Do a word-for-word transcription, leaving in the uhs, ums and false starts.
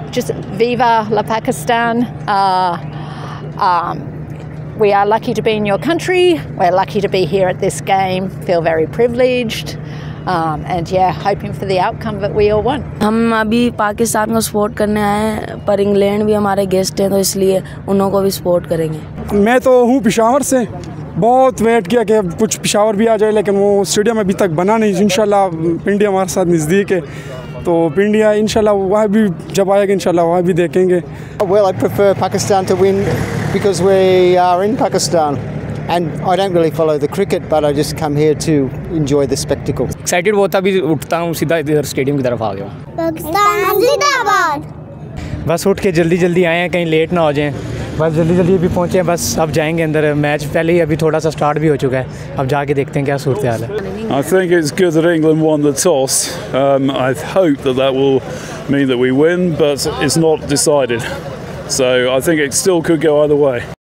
just viva la Pakistan. Uh, um, we are lucky to be in your country. We're lucky to be here at this game. Feel very privileged. Um, and yeah, hoping for the outcome that we all want. हम अभी पाकिस्तान को support करने आए हैं, पर England भी हमारे guest हैं, तो इसलिए उन्हों को भी सपोर्ट करेंगे। मैं तो हूँ पेशावर से, बहुत वेट किया कि कुछ पेशावर भी आ जाए, लेकिन वो स्टेडियम अभी तक बना नहीं। इंशाल्लाह पिंडी हमारे साथ नज़दीक है, तो पिंडिया इंशाल्लाह वहाँ भी जब आएगा इंशाल्लाह वहाँ भी देखेंगे। Well, I prefer Pakistan to win because we are in Pakistan. And I don't really follow the cricket, but I just come here to enjoy the spectacle. Excited बहुत था, अभी उठता हूँ सीधा इधर स्टेडियम की तरफ आ गया। पाकिस्तान जिंदाबाद। बस उठ के जल्दी जल्दी आए हैं, कहीं लेट ना हो जाएं। बस जल्दी जल्दी अभी पहुँचे हैं, बस अब जाएंगे अंदर। मैच पहले ही अभी थोड़ा सा स्टार्ट भी हो चुका है, अब जाके देखते हैं क्या सूरत हाल है। I think it's good that England won the toss. Um, I hope that that will mean that we win, but it's not decided. So I think it still could go either way.